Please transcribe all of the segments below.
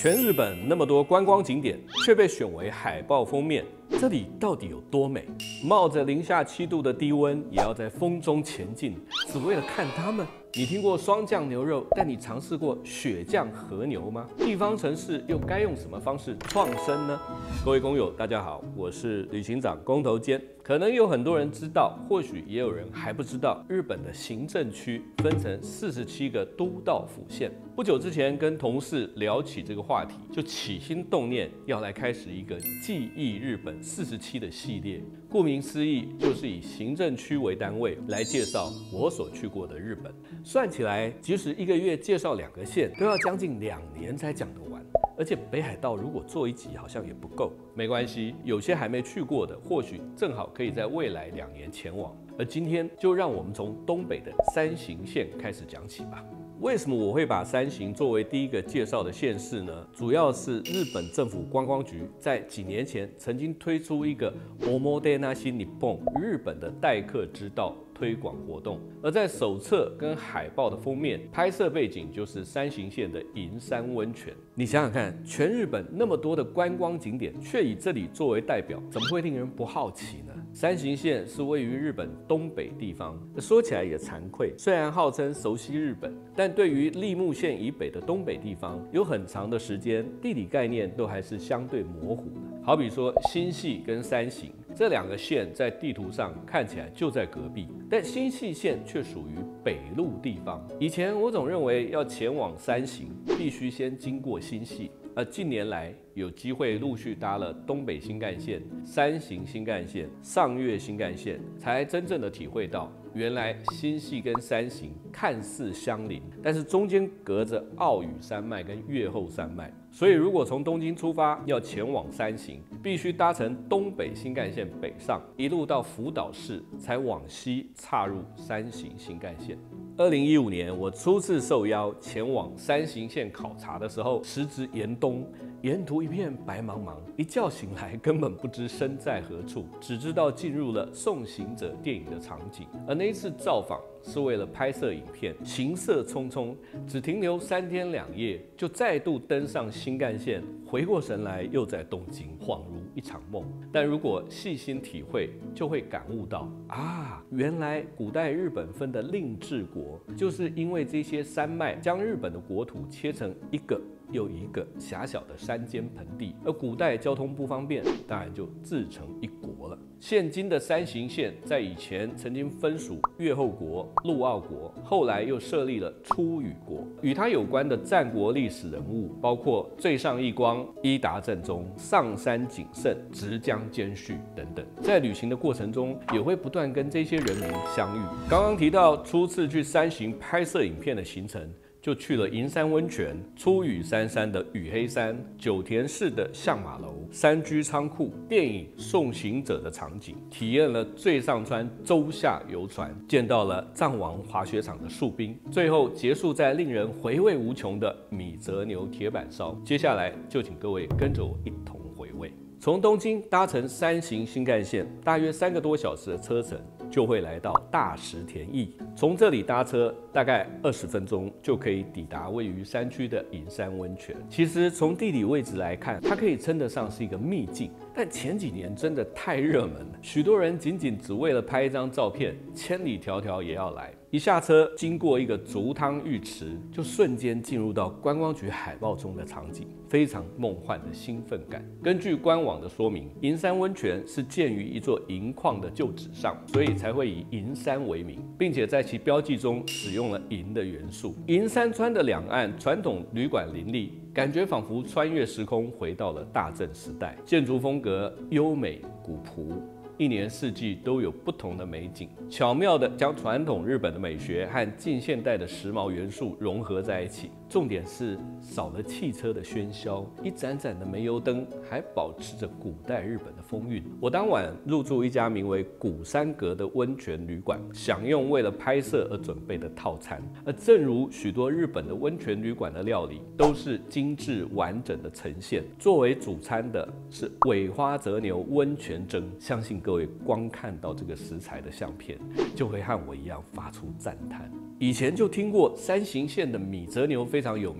全日本那么多观光景点，却被选为海报封面，这里到底有多美？冒着零下7度的低温，也要在风中前进，只为了看它们。你听过霜降牛肉，但你尝试过雪降和牛吗？地方城市又该用什么方式创生呢？各位工友，大家好，我是旅行长工头坚。可能有很多人知道，或许也有人还不知道，日本的行政区分成47个都道府县。不久之前跟同事聊起这个话题，就起心动念要来开始一个记忆日本47的系列。顾名思义，就是以行政区为单位来介绍我所去过的日本。算起来，即使一个月介绍2个县，都要将近2年才讲得完。而且北海道如果做一集好像也不够，没关系，有些还没去过的，或许正好可以在未来2年前往。而今天就让我们从东北的山形县开始讲起吧。为什么我会把山形作为第一个介绍的县市呢？主要是日本政府观光局在几年前曾经推出一个 Omotenashi Nippon 日本的待客之道推广活动，而在手册跟海报的封面拍摄背景就是山形县的银山温泉。你想想看，全日本那么多的观光景点，却以这里作为代表，怎么会令人不好奇呢？山形县是位于日本东北地方，说起来也惭愧，虽然号称熟悉日本，但对于立木县以北的东北地方，有很长的时间地理概念都还是相对模糊的。好比说新系跟山形这2个县在地图上看起来就在隔壁，但新系县却属于北陆地方。以前我总认为要前往山形，必须先经过新系。而近年来有机会陆续搭了东北新干线、山形新干线、上越新干线，才真正的体会到，原来新系跟山形看似相邻，但是中间隔着奥羽山脉跟越后山脉。所以如果从东京出发要前往山形，必须搭乘东北新干线北上，一路到福岛市，才往西岔入山形新干线。2015年，我初次受邀前往山形县考察的时候，时值严冬，沿途一片白茫茫，一觉醒来根本不知身在何处，只知道进入了《送行者》电影的场景。而那一次造访是为了拍摄影片，行色匆匆，只停留3天2夜，就再度登上新干线，回过神来又在东京，恍如一场梦。但如果细心体会，就会感悟到原来古代日本分的令制国，就是因为这些山脉将日本的国土切成一个又一个狭小的山间盆地，而古代交通不方便，当然就自成一国了。现今的山形县在以前曾经分属越后国、陆奥国，后来又设立了出羽国。与它有关的战国历史人物包括最上义光、伊达政宗、上杉景胜、直江兼续等等。在旅行的过程中，也会不断跟这些人民相遇。刚刚提到初次去山形拍摄影片的行程，就去了银山温泉、出羽山的羽黑山、久田市的相马楼、山居仓库、电影《送行者》的场景，体验了最上川洲下游船，见到了藏王滑雪场的树冰，最后结束在令人回味无穷的米泽牛铁板烧。接下来就请各位跟着我一同回味。从东京搭乘山形新干线，大约3个多小时的车程，就会来到大石田驿。从这里搭车大概20分钟就可以抵达位于山区的银山温泉。其实从地理位置来看，它可以称得上是一个秘境，但前几年真的太热门了，许多人仅只为了拍一张照片，千里迢迢也要来。一下车，经过一个竹汤浴池，就瞬间进入到观光局海报中的场景，非常梦幻的兴奋感。根据官网的说明，银山温泉是建于一座银矿的旧址上，所以才会以银山为名，并且在其标记中使用了银的元素。银山川的两岸传统旅馆林立，感觉仿佛穿越时空回到了大正时代，建筑风格优美古朴，一年四季都有不同的美景，巧妙地将传统日本的美学和近现代的时髦元素融合在一起。重点是少了汽车的喧嚣，一盏盏的煤油灯还保持着古代日本的风韵。我当晚入住一家名为古山阁的温泉旅馆，享用为了拍摄而准备的套餐。而正如许多日本的温泉旅馆的料理，都是精致完整的呈现。作为主餐的是尾花泽牛温泉蒸，相信各位光看到这个食材的相片，就会和我一样发出赞叹。以前就听过山形县的米泽牛非常有名，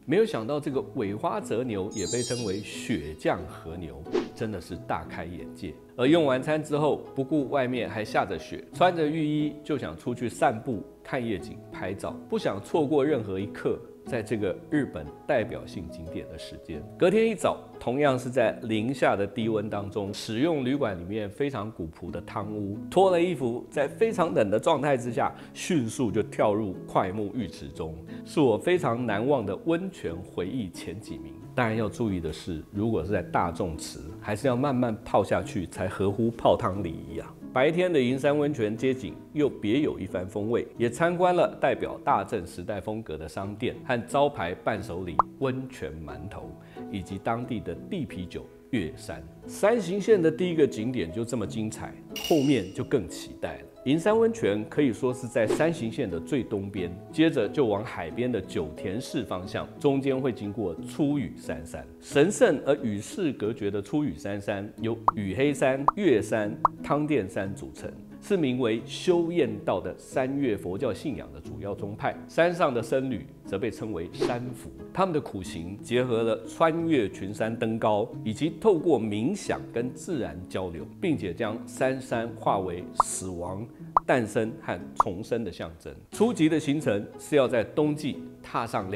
没有想到这个尾花泽牛也被称为雪降和牛，真的是大开眼界。而用完餐之后，不顾外面还下着雪，穿着浴衣就想出去散步、看夜景、拍照，不想错过任何一刻。在这个日本代表性景点的时间，隔天一早，同样是在零下的低温当中，使用旅馆里面非常古朴的汤屋，脱了衣服，在非常冷的状态之下，迅速就跳入快木浴池中，是我非常难忘的温泉回忆前几名。当然要注意的是，如果是在大众池，还是要慢慢泡下去，才合乎泡汤礼仪啊。白天的银山温泉街景又别有一番风味，也参观了代表大正时代风格的商店和招牌伴手礼温泉馒头，以及当地的地啤酒月山。山形县的第一个景点就这么精彩，后面就更期待了。银山温泉可以说是在山形县的最东边，接着就往海边的九田市方向，中间会经过出羽山山。神圣而与世隔绝的出羽山山由羽黑山、月山、汤殿山组成，是名为修验道的山岳佛教信仰的主要宗派。山上的僧侣则被称为山符，他们的苦行结合了穿越群山登高，以及透过冥想跟自然交流，并且将山化为死亡、诞生和重生的象征。初级的行程是要在冬季踏上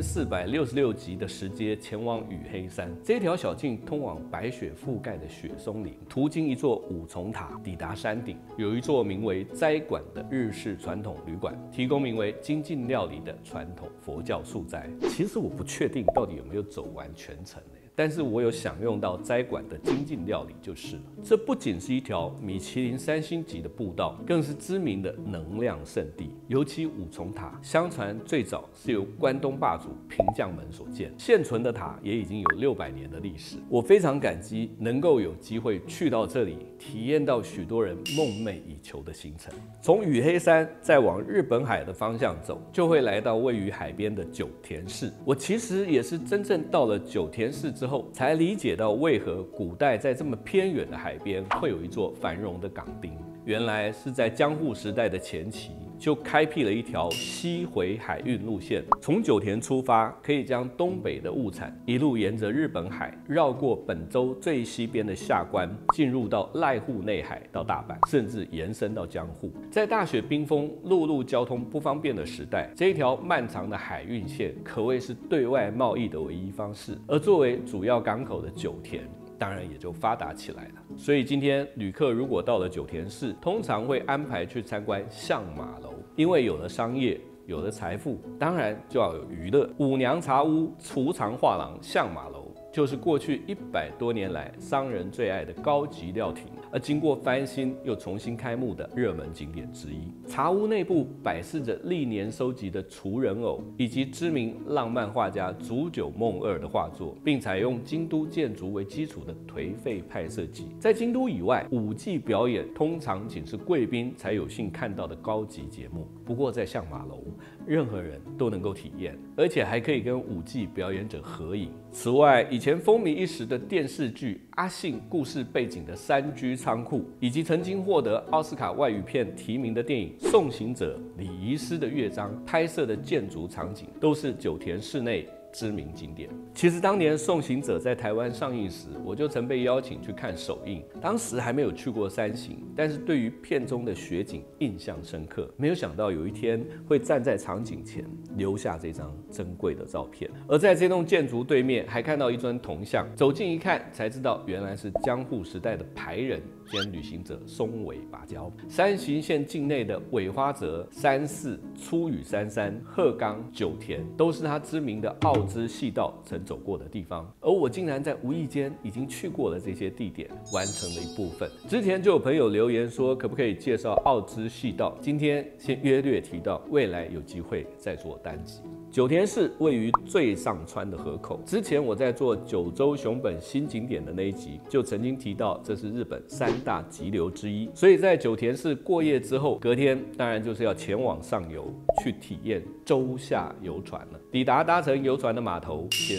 2466级的石阶前往羽黑山，这条小径通往白雪覆盖的雪松林，途经一座五重塔，抵达山顶有一座名为斋馆的日式传统旅馆，提供名为精进料理的传统佛教素斋。其实我不确定到底有没有走完全程但是我有享用到斋馆的精进料理就是了。这不仅是一条米其林3星级的步道，更是知名的能量圣地。尤其五重塔，相传最早是由关东霸主平将门所建，现存的塔也已经有600年的历史。我非常感激能够有机会去到这里，体验到许多人梦寐以求的行程。从羽黑山再往日本海的方向走，就会来到位于海边的九田市。我其实也是真正到了九田市之后，才理解到为何古代在这么偏远的海边会有一座繁荣的港町。原来是在江户时代的前期，就开辟了一条西回海运路线，从九田出发，可以将东北的物产一路沿着日本海，绕过本州最西边的下关，进入到濑户内海到大阪，甚至延伸到江户。在大雪冰封、陆路交通不方便的时代，这一条漫长的海运线可谓是对外贸易的唯一方式。而作为主要港口的九田，当然也就发达起来了。所以今天旅客如果到了九田市，通常会安排去参观相马楼，因为有了商业，有了财富，当然就要有娱乐。五娘茶屋、储藏画廊、相马楼，就是过去100多年来商人最爱的高级料亭，而经过翻新又重新开幕的热门景点之一。茶屋内部摆饰着历年收集的厨人偶，以及知名浪漫画家竹久梦二的画作，并采用京都建筑为基础的颓废派设计。在京都以外，舞伎表演通常仅是贵宾才有幸看到的高级节目。不过在相马楼，任何人都能够体验，而且还可以跟舞伎表演者合影。此外，以前风靡一时的电视剧《阿信》故事背景的山居仓库，以及曾经获得奥斯卡外语片提名的电影《送行者》礼仪师的乐章拍摄的建筑场景，都是九田市内知名景点。其实当年《送行者》在台湾上映时，我就曾被邀请去看首映，当时还没有去过山形，但是对于片中的雪景印象深刻。没有想到有一天会站在场景前留下这张珍贵的照片。而在这栋建筑对面还看到一尊铜像，走近一看才知道原来是江户时代的排人兼旅行者松尾芭蕉。山形县境内的尾花泽、山寺、出羽山山、鹤冈、九田都是他知名的奥之细道曾走过的地方，而我竟然在无意间已经去过了这些地点，完成了一部分。之前就有朋友留言说，可不可以介绍奥之细道？今天先约略提到，未来有机会再做单集。九田市位于最上川的河口。之前我在做九州熊本新景点的那一集，就曾经提到这是日本3大急流之一。所以在九田市过夜之后，隔天当然就是要前往上游去体验洲下游船了。抵达搭乘游船的码头，写着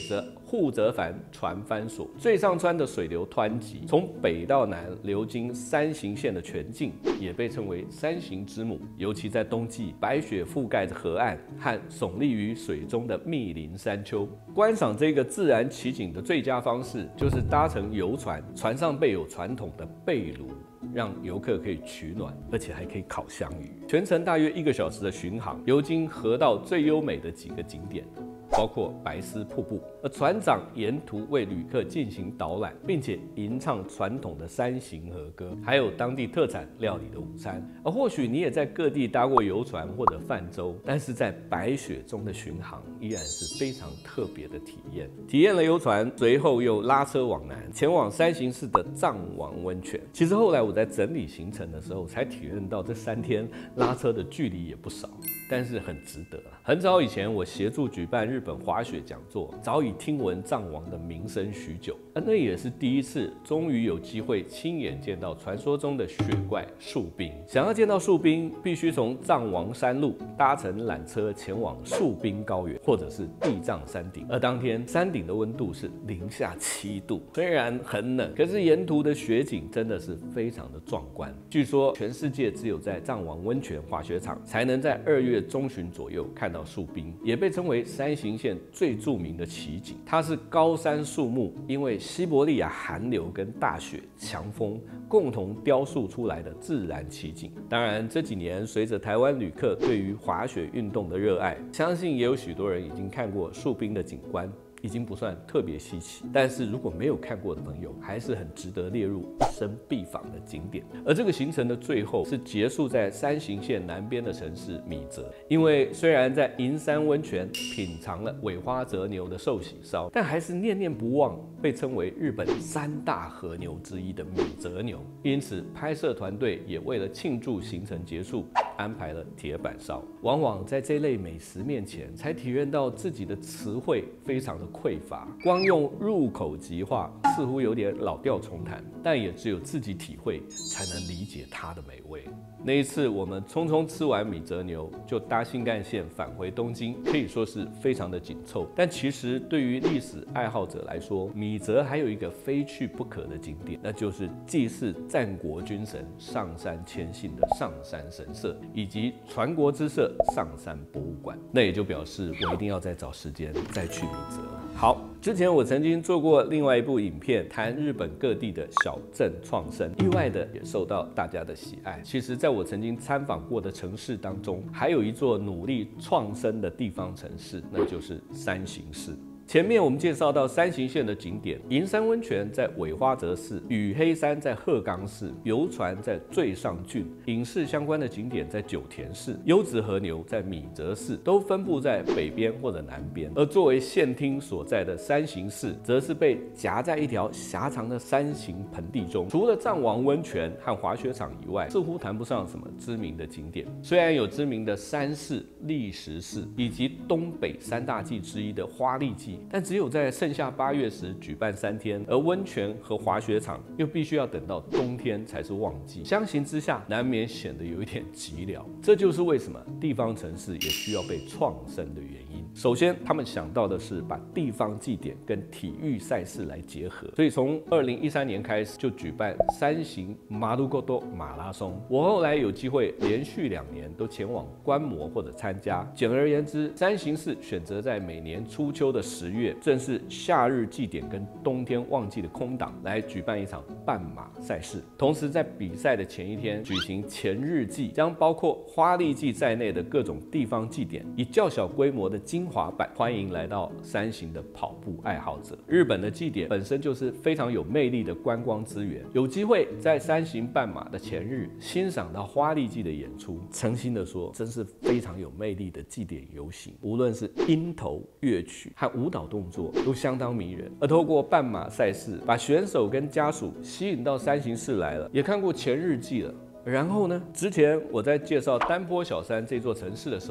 护泽帆船帆所，最上川的水流湍急，从北到南流经山形县的全境，也被称为山形之母。尤其在冬季，白雪覆盖着河岸和耸立于水中的密林山丘。观赏这个自然奇景的最佳方式，就是搭乘游船，船上备有传统的被炉，让游客可以取暖，而且还可以烤香鱼。全程大约1个小时的巡航，游经河道最优美的几个景点，包括白丝瀑布，而船长沿途为旅客进行导览，并且吟唱传统的山形和歌，还有当地特产料理的午餐。而或许你也在各地搭过游船或者泛舟，但是在白雪中的巡航依然是非常特别的体验。体验了游船，随后又拉车往南，前往山形市的藏王温泉。其实后来我在整理行程的时候，才体验到这3天拉车的距离也不少，但是很值得。很早以前，我协助举办日本滑雪讲座，早已听闻藏王的名声许久，而那也是第一次，终于有机会亲眼见到传说中的雪怪树冰。想要见到树冰，必须从藏王山路搭乘缆车前往树冰高原，或者是地藏山顶。而当天山顶的温度是-7度，虽然很冷，可是沿途的雪景真的是非常的壮观。据说全世界只有在藏王温泉滑雪场才能在2月中旬左右看到树冰，也被称为山形县最著名的奇景。它是高山树木因为西伯利亚寒流跟大雪、强风共同雕塑出来的自然奇景。当然，这几年随着台湾旅客对于滑雪运动的热爱，相信也有许多人已经看过树冰的景观，已经不算特别稀奇，但是如果没有看过的朋友，还是很值得列入一生必访的景点。而这个行程的最后是结束在山形县南边的城市米泽，因为虽然在银山温泉品尝了尾花泽牛的寿喜烧，但还是念念不忘被称为日本3大和牛之一的米泽牛，因此拍摄团队也为了庆祝行程结束，安排了铁板烧。往往在这类美食面前，才体验到自己的词汇非常的匮乏，光用入口即化似乎有点老调重弹，但也只有自己体会才能理解它的美味。那一次我们匆匆吃完米泽牛，就搭新干线返回东京，可以说是非常的紧凑。但其实对于历史爱好者来说，米泽还有一个非去不可的景点，那就是祭祀战国军神上杉谦信的上杉神社，以及传国之社上杉博物馆。那也就表示我一定要再找时间再去米泽。好，之前我曾经做过另外一部影片，谈日本各地的小镇创生，意外的也受到大家的喜爱。其实在我曾经参访过的城市当中，还有一座努力创生的地方城市，那就是山形市。前面我们介绍到山形县的景点，银山温泉在尾花泽市，羽黑山在鹤冈市，游船在最上郡，影视相关的景点在久田市，优质和牛在米泽市，都分布在北边或者南边。而作为县厅所在的山形市，则是被夹在一条狭长的山形盆地中。除了藏王温泉和滑雪场以外，似乎谈不上什么知名的景点。虽然有知名的山寺、砾石寺，以及东北3大祭之一的花砾祭，但只有在盛夏8月时举办3天，而温泉和滑雪场又必须要等到冬天才是旺季，相形之下难免显得有一点寂寥。这就是为什么地方城市也需要被创生的原因。首先，他们想到的是把地方祭典跟体育赛事来结合，所以从2013年开始就举办山形马路沟多马拉松。我后来有机会连续2年都前往观摩或者参加。简而言之，山形市选择在每年初秋的10月，正是夏日祭典跟冬天旺季的空档，来举办一场半马赛事。同时，在比赛的前一天举行前日祭，将包括花砾祭在内的各种地方祭典，以较小规模的精华版欢迎来到山形的跑步爱好者。日本的祭典本身就是非常有魅力的观光资源，有机会在山形半马的前日欣赏到花砾祭的演出，诚心的说，真是非常有魅力的祭典游行。无论是音头、乐曲和舞蹈动作都相当迷人。而透过半马赛事，把选手跟家属吸引到山形市来了，也看过前日祭了。然后呢？之前我在介绍丹波小山这座城市的时候，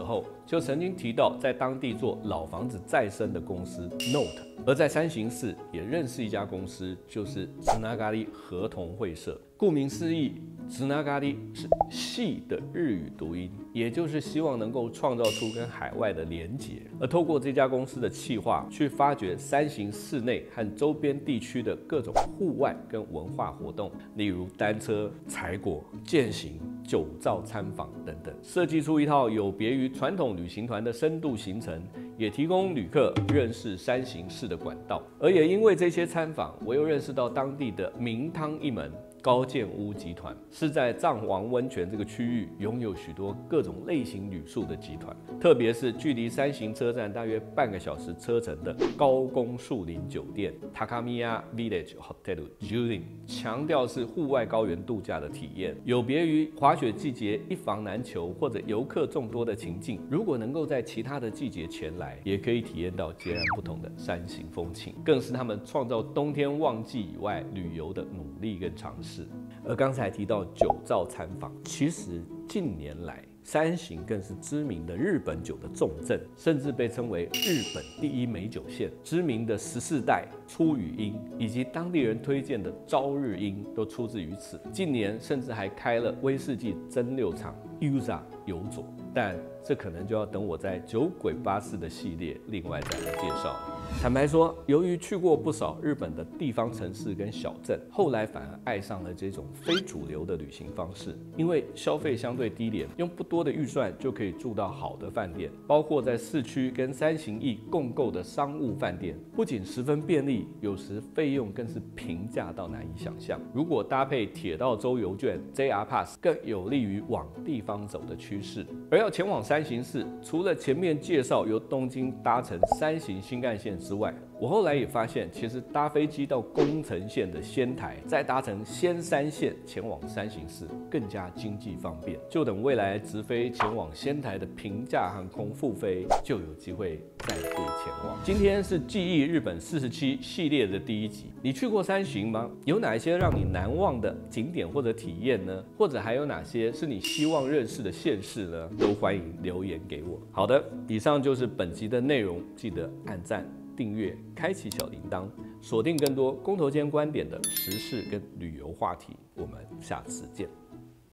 就曾经提到在当地做老房子再生的公司 Note， 而在山形市也认识一家公司，就是つながり合同会社。顾名思义，つながり是系的日语读音，也就是希望能够创造出跟海外的连结。而透过这家公司的企划，去发掘山形市内和周边地区的各种户外跟文化活动，例如单车、采果、健行、酒造参访等等，设计出一套有别于传统旅行团的深度行程，也提供旅客认识山形市的管道。而也因为这些参访，我又认识到当地的名汤一门。高建屋集团是在藏王温泉这个区域拥有许多各种类型旅宿的集团，特别是距离山形车站大约半个小时车程的高宫树林酒店 Takamiya Village Hotel Jurin， 强调是户外高原度假的体验，有别于滑雪季节一房难求或者游客众多的情境。如果能够在其他的季节前来，也可以体验到截然不同的山形风情，更是他们创造冬天旺季以外旅游的努力跟尝试。而刚才提到酒造参访，其实近年来山形更是知名的日本酒的重镇，甚至被称为日本第一美酒县。知名的14代、出羽樱以及当地人推荐的朝日樱都出自于此。近年甚至还开了威士忌蒸馏厂 Yuza 有佐，但这可能就要等我在酒鬼巴士的系列另外再来介绍。坦白说，由于去过不少日本的地方城市跟小镇，后来反而爱上了这种非主流的旅行方式，因为消费相对低廉，用不多的预算就可以住到好的饭店，包括在市区跟山形驿共构的商务饭店，不仅十分便利，有时费用更是平价到难以想象。如果搭配铁道周游券 JR Pass， 更有利于往地方走的趋势。而要前往山形市，除了前面介绍由东京搭乘山形新干线之外，我后来也发现，其实搭飞机到宫城县的仙台，再搭乘仙山线前往山形市，更加经济方便。就等未来直飞前往仙台的平价航空复飞，就有机会再度前往。今天是记忆日本47系列的第1集，你去过山形吗？有哪一些让你难忘的景点或者体验呢？或者还有哪些是你希望认识的县市呢？都欢迎留言给我。好的，以上就是本集的内容，记得按赞、订阅、开启小铃铛，锁定更多公投间观点的时事跟旅游话题。我们下次见。